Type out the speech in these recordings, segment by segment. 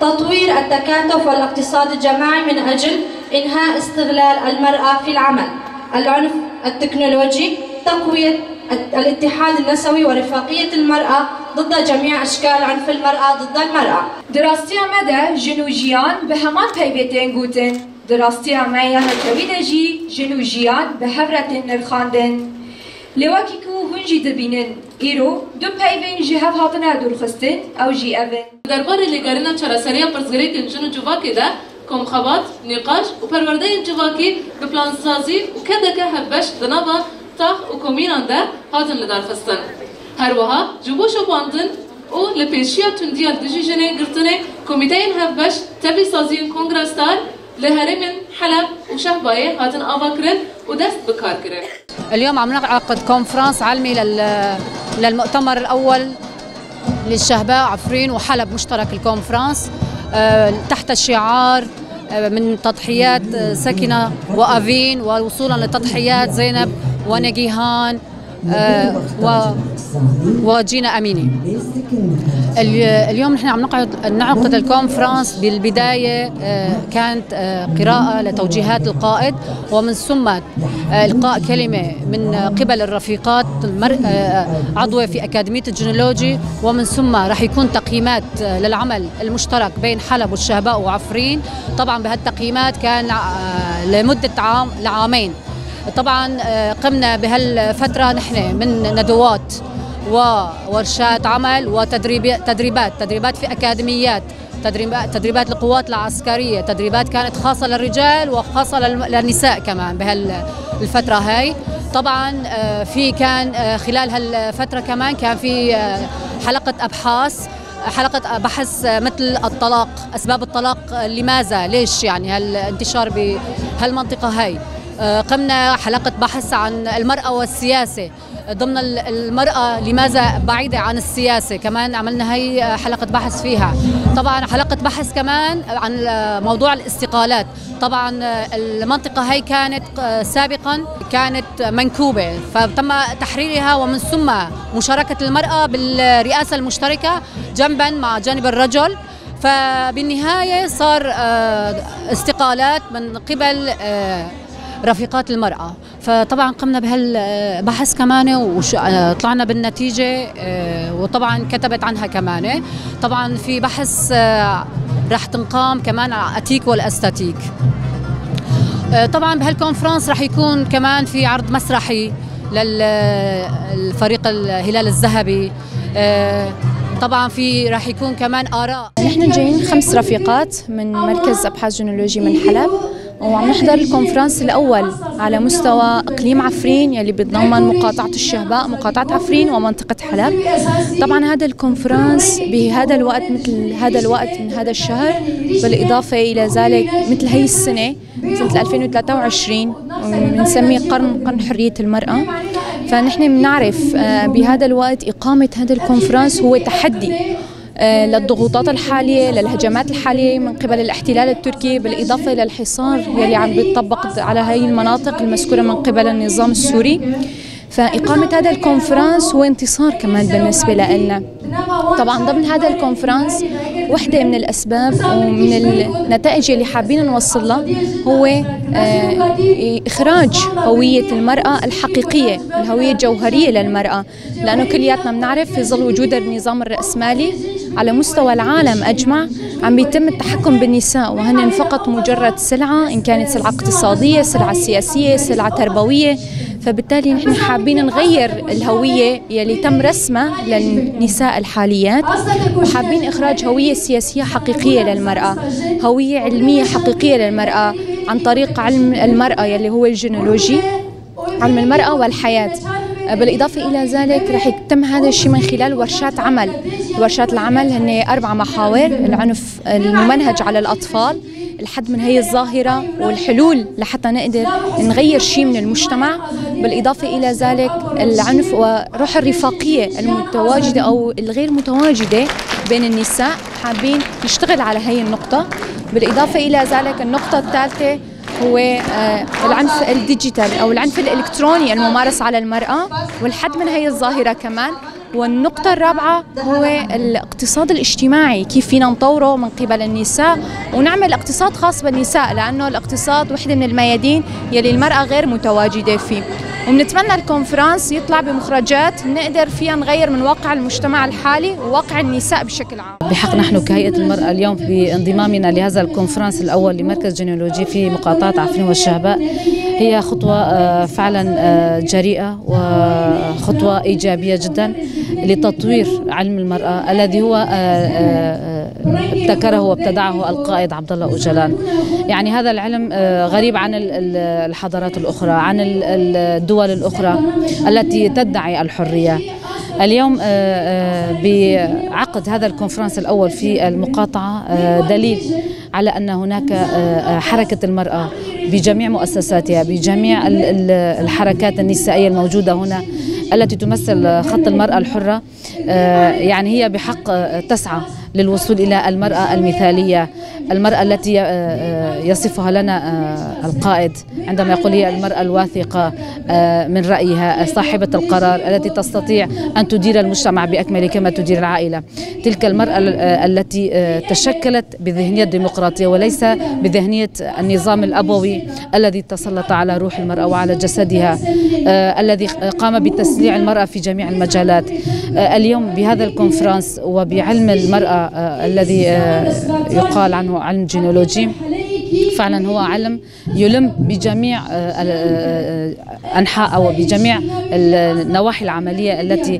تطوير التكاتف والاقتصاد الجماعي من أجل إنهاء استغلال المرأة في العمل. العنف التكنولوجي، تقوية الاتحاد النسوي ورفاقية المرأة ضد جميع أشكال عنف المرأة ضد المرأة. دراستی آمده جنوجیان به همان پیوستن گوتن. دراستی آمده هتویده جی جنوجیان به هفرتن نرخاندن. لواکی کو هنجی دبینن ایرو دو پیوین جهف هاتن درخستن او جی اوین. درباره لگرنا چراسری پرسگری کنجن جواکی ده کمخابات، نقاش و پرورده جواکی به پلانسازی و کدک هبش دنابا تاخ و کمینان ده هاتن لدرخستن. هر وها جوبوش و باندن و لپیشیا تندیال دجیجنه گرتنه کمیتین هبش تبی سازی کنگرستار لهرمن حلب وشهبايه هاتن آواكرن ودست بكار كرن. اليوم عم نعقد كونفرنس عالمي للمؤتمر الأول للشهباء عفرين وحلب مشترك الكونفرنس تحت شعار من تضحيات سكينة وأفين ووصولا لتضحيات زينب ونجيهان وجينا أميني. اليوم نحن عم نعقد الكونفرنس. بالبداية كانت قراءة لتوجيهات القائد ومن ثم إلقاء كلمة من قبل الرفيقات عضوة في أكاديمية الجينولوجي، ومن ثم رح يكون تقييمات للعمل المشترك بين حلب والشهباء وعفرين. طبعا بهالتقييمات كان لمدة عامين. طبعا قمنا بهالفترة نحن من ندوات وورشات عمل وتدريبات في أكاديميات، تدريبات للقوات العسكرية، تدريبات كانت خاصة للرجال وخاصة للنساء كمان بهالفترة هاي. طبعا في كان خلال هالفترة كمان كان في حلقة حلقة بحث مثل الطلاق، أسباب الطلاق، لماذا، ليش يعني هالانتشار بهالمنطقة هاي. قمنا حلقة بحث عن المرأة والسياسة ضمن المرأة، لماذا بعيدة عن السياسة، كمان عملنا هي حلقة بحث فيها. طبعا حلقة بحث كمان عن موضوع الاستقالات. طبعا المنطقة هي كانت سابقا كانت منكوبة فتم تحريرها، ومن ثم مشاركة المرأة بالرئاسة المشتركة جنبا مع جانب الرجل، فبالنهاية صار استقالات من قبل رفيقات المرأة. فطبعا قمنا بهالبحث كمان وطلعنا بالنتيجة، وطبعا كتبت عنها كمان. طبعا في بحث رح تنقام كمان على أتيك والأستاتيك. طبعا بهالكونفرنس رح يكون كمان في عرض مسرحي للفريق الهلال الذهبي. طبعا رح يكون كمان آراء. نحن جايين 5 رفيقات من مركز أبحاث جينولوجي من حلب، وعم نحضر الكونفرنس الأول على مستوى إقليم عفرين يلي بيتضمن مقاطعة الشهباء، مقاطعة عفرين ومنطقة حلب. طبعا هذا الكونفرنس بهذا الوقت مثل هذا الوقت من هذا الشهر، بالإضافة إلى ذلك مثل هي السنة سنة 2023 بنسميه قرن حرية المرأة. فنحن بنعرف بهذا الوقت إقامة هذا الكونفرنس هو تحدي للضغوطات الحالية، للهجمات الحالية من قبل الاحتلال التركي، بالإضافة للحصار يلي عم بيطبق على هاي المناطق المذكورة من قبل النظام السوري. فإقامة هذا الكونفرنس هو انتصار كمان بالنسبة لنا. طبعا ضمن هذا الكونفرنس وحدة من الأسباب ومن النتائج اللي حابين نوصلها هو إخراج هوية المرأة الحقيقية، الهوية الجوهرية للمرأة، لأنه كلياتنا بنعرف في ظل وجود النظام الرأسمالي على مستوى العالم أجمع عم بيتم التحكم بالنساء، وهن فقط مجرد سلعة، إن كانت سلعة اقتصادية، سلعة سياسية، سلعة تربوية. فبالتالي نحن حابين نغير الهوية يلي تم رسمها للنساء الحاليات، وحابين إخراج هوية سياسية حقيقية للمرأة، هوية علمية حقيقية للمرأة عن طريق علم المرأة يلي هو الجينولوجي، علم المرأة والحياة. بالإضافة إلى ذلك رح يتم هذا الشيء من خلال ورشات عمل. ورشات العمل هن 4 محاور: العنف الممنهج على الأطفال، الحد من هي الظاهرة والحلول لحتى نقدر نغير شيء من المجتمع. بالإضافة إلى ذلك العنف وروح الرفاقية المتواجدة أو الغير متواجدة بين النساء، حابين نشتغل على هي النقطة. بالإضافة إلى ذلك النقطة الثالثة هو العنف الديجيتال أو العنف الإلكتروني الممارس على المرأة والحد من هي الظاهرة كمان. والنقطة الرابعة هو الاقتصاد الاجتماعي، كيف فينا نطوره من قبل النساء ونعمل اقتصاد خاص بالنساء، لأنه الاقتصاد وحدة من الميادين يلي المرأة غير متواجدة فيه. وبنتمنى الكونفرنس يطلع بمخرجات نقدر فيها نغير من واقع المجتمع الحالي وواقع النساء بشكل عام. بحق نحن كهيئة المرأة اليوم بانضمامنا لهذا الكونفرنس الأول لمركز جينيولوجي في مقاطعة عفرين والشهباء هي خطوة فعلا جريئة وخطوة إيجابية جدا لتطوير علم المرأة الذي هو ابتكره وابتدعه القائد عبد الله أوجلان. يعني هذا العلم غريب عن الحضارات الأخرى، عن الدول الأخرى التي تدعي الحرية. اليوم بعقد هذا الكونفرنس الأول في المقاطعة دليل على أن هناك حركة المرأة بجميع مؤسساتها، بجميع الحركات النسائية الموجودة هنا التي تمثل خط المرأة الحرة، يعني هي بحق تسعى للوصول إلى المرأة المثالية، المرأة التي يصفها لنا القائد عندما يقول هي المرأة الواثقة من رأيها، صاحبة القرار التي تستطيع أن تدير المجتمع بأكمله كما تدير العائلة. تلك المرأة التي تشكلت بذهنية ديمقراطية وليس بذهنية النظام الأبوي الذي تسلط على روح المرأة وعلى جسدها، الذي قام بتسليع المرأة في جميع المجالات. اليوم بهذا الكونفرنس وبعلم المرأة الذي يقال عنه علم جينيولوجي، فعلا هو علم يلم بجميع أنحاء أو بجميع النواحي العملية التي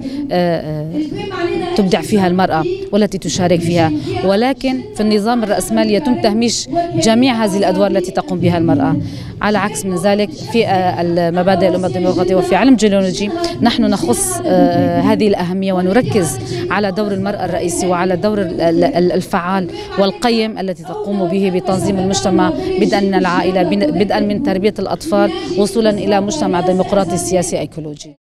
تبدع فيها المرأة والتي تشارك فيها، ولكن في النظام الرأسمالي يتم تهميش جميع هذه الأدوار التي تقوم بها المرأة. على عكس من ذلك في المبادئ الأمم الديمقراطية وفي علم جينيولوجي نحن نخص هذه الأهمية ونركز على دور المرأة الرئيسي وعلى دور الفعال والقيم التي تقوم به بتنظيم المجتمع، بدءا من العائلة، بدءا من تربية الأطفال، وصولا إلى مجتمع ديمقراطي سياسي أيكولوجي.